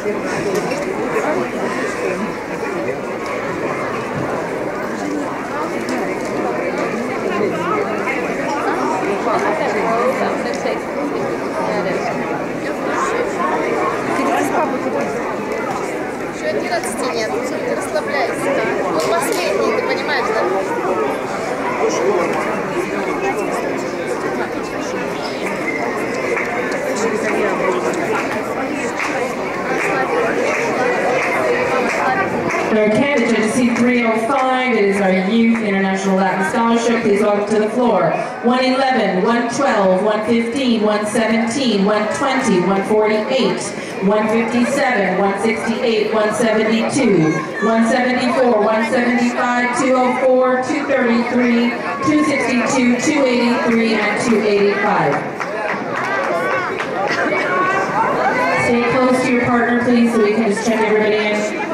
Еще 11 нет, ты расслабляйся. Он последний, ты понимаешь, да? Okay, the judges see 305. It is our Youth International Latin Scholarship. Please welcome to the floor 111, 112, 115, 117, 120, 148, 157, 168, 172, 174, 175, 204, 233, 262, 283, and 285. Stay close to your partner, please, so we can just check everybody in.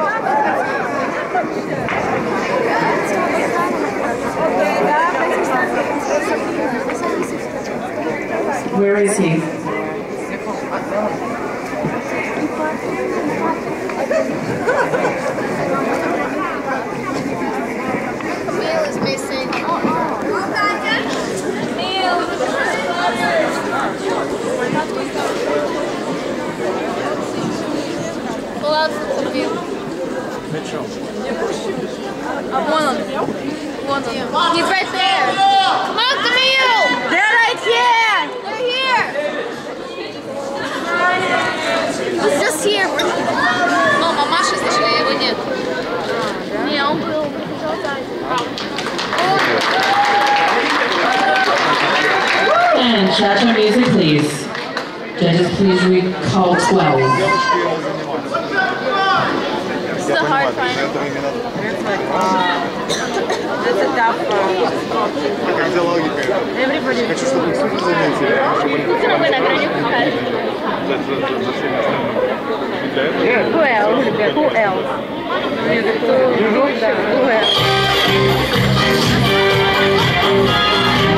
Where is he? Camille is missing. Pull out for Camille. Вон он. Вон он. He's right there. Come on, Camille! They're right here! They're here! He's just here. О, мамаша, слышали, его нет. Не, он был. And cha-cha music, please. Judges, please recall 12. This is a hard final. That's a tough Everybody. Who else? Who else? Who else?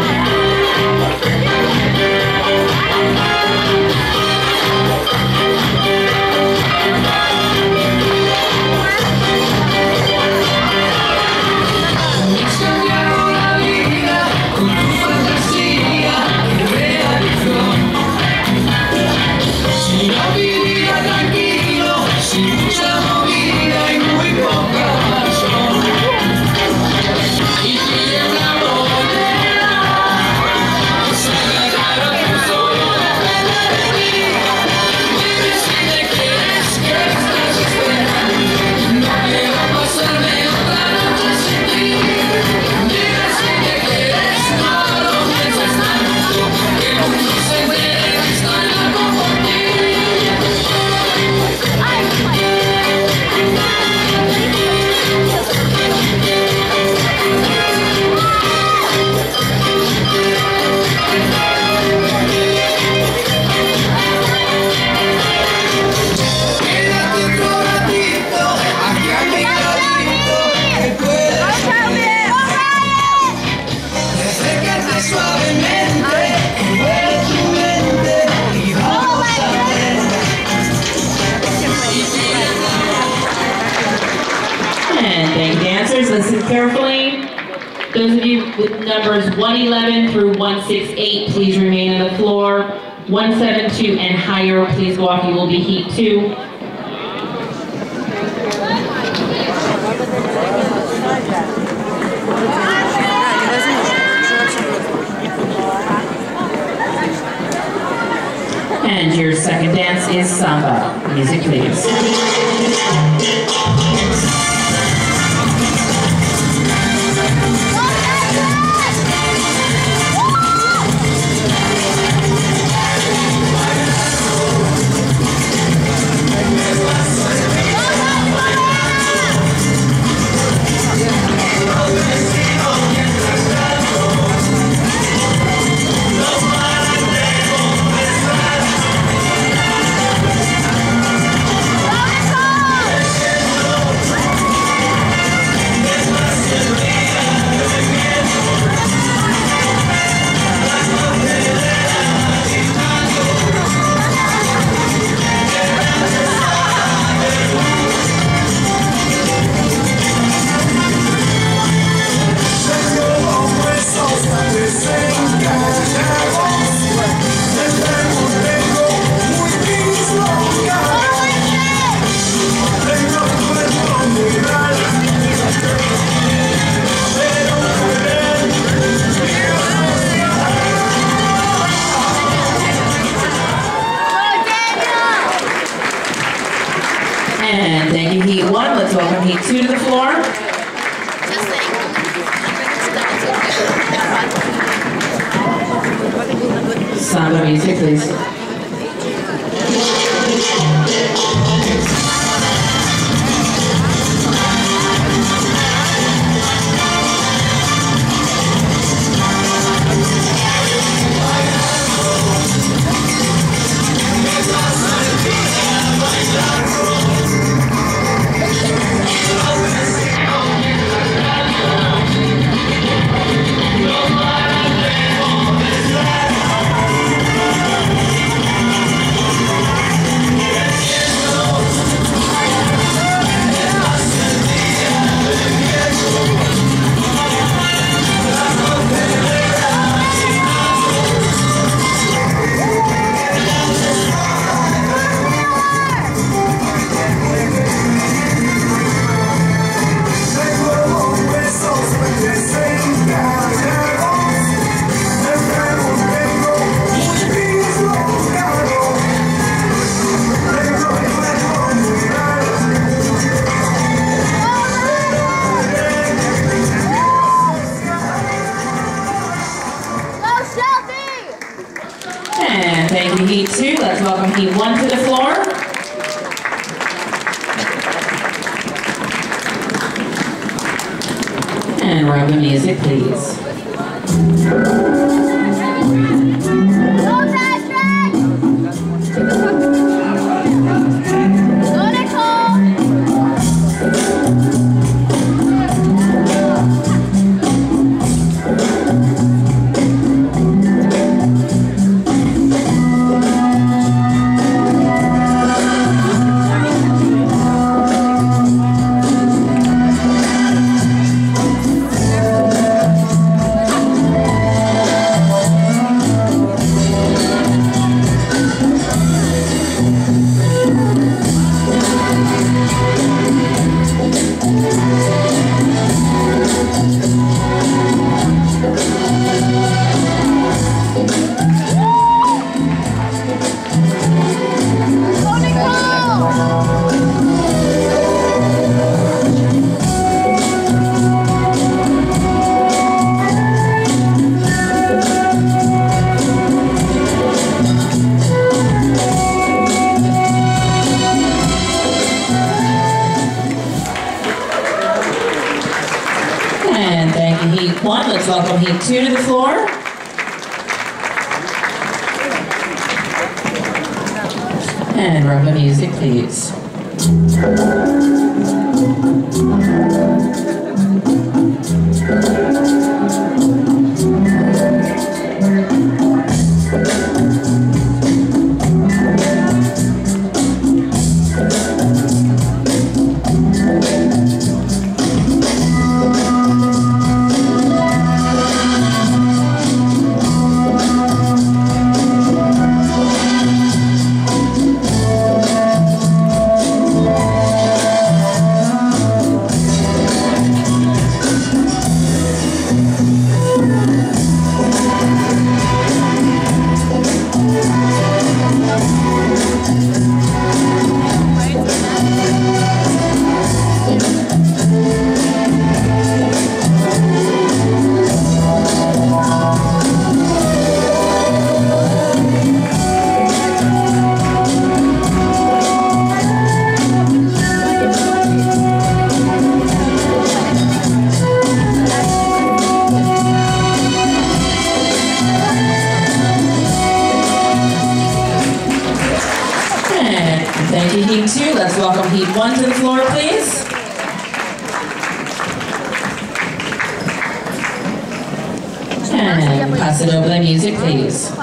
Listen carefully. Those of you with numbers 111 through 168, please remain on the floor. 172 and higher, please go off. You will be heat 2. And your second dance is samba. Music, please. Heat 2 to the floor. Samba music, please. And thank you, Heat 2. Let's welcome Heat 1 to the floor. And roll the music, please. And thank you, Heat 1. Let's welcome Heat 2 to the floor. And roll the music, please. Thank you, Heat 2. Let's welcome Heat 1 to the floor, please. And pass it over the music, please.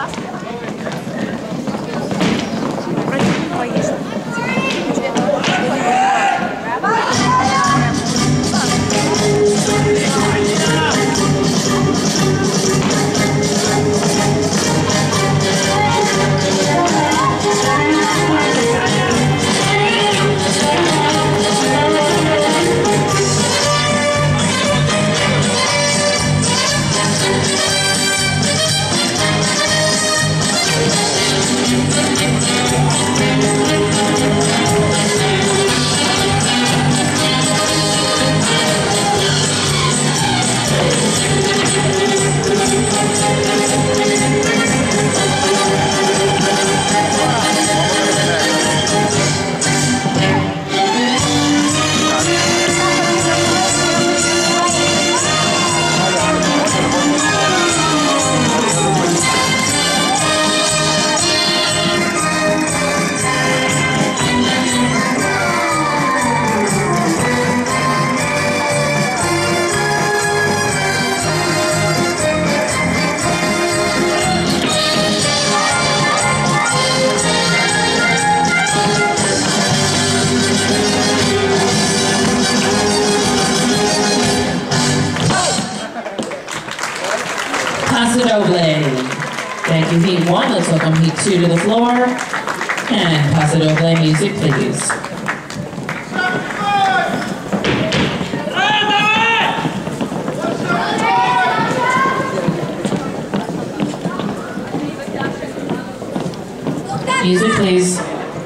Heat 1. Let's welcome Heat 2 to the floor. And Paso Doble music, please. Music, please.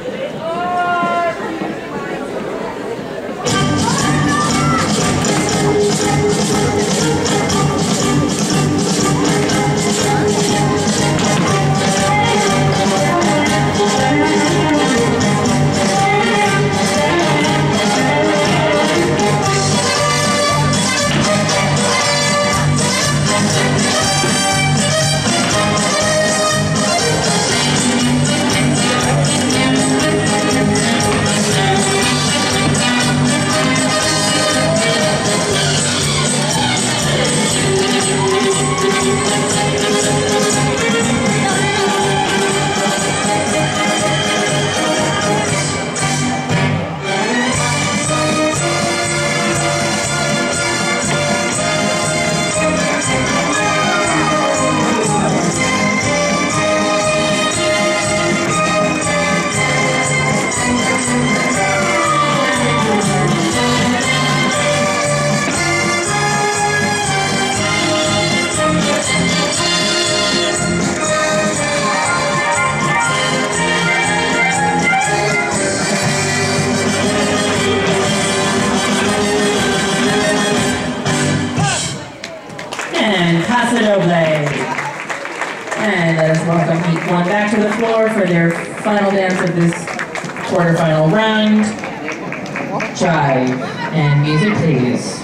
And Paso Doble. And let us welcome Heat 1 back to the floor for their final dance of this quarterfinal round. Jive. And music, please.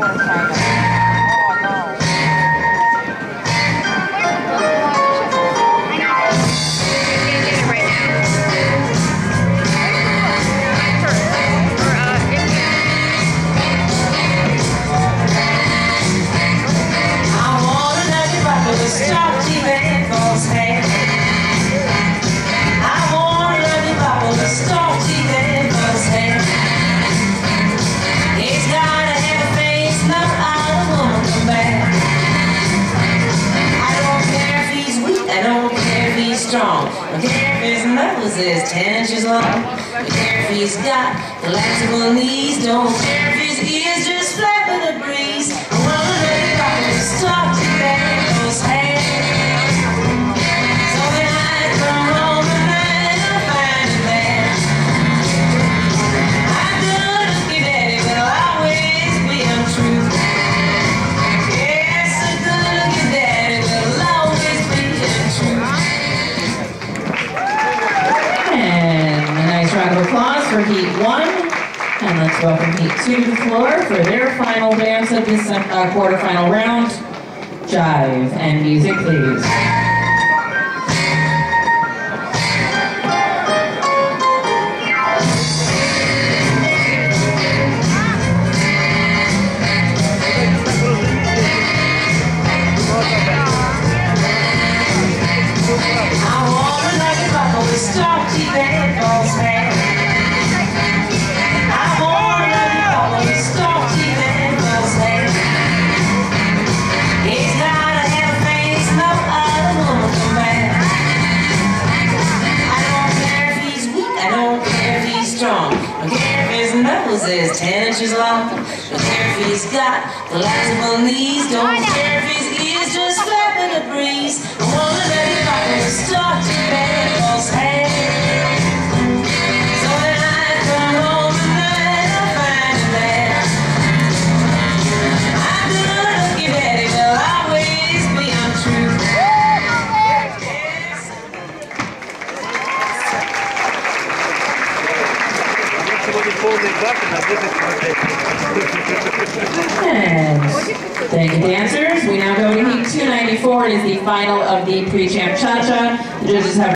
Strong. I don't care if his nose is 10 inches long. I don't care if he's got collapsible knees. Don't care if his ears just flap in the breeze. I wanna let it rock and stop to bang those hands. So when I come home tonight, I'll find it there. I'm good looking at it, but I'll always be untrue. Yes, I'm good looking at it, but I'll always be untrue. And a nice round of applause for Heat 1. And let's welcome Heat 2 to the floor for their final dance of this quarterfinal round. Jive. And music, please. I don't care if his nose is 10 inches long. Don't care if he's got collapsible knees. Don't care if his ears just flap in the breeze. I wanna let it rock and start to bang those hands. So when I come home tonight, I'll find it there. I'm good looking at it, but I'll always be untrue. And thank you, dancers. We now go to Heat 294. It is the final of the pre-champ cha-cha. The judges have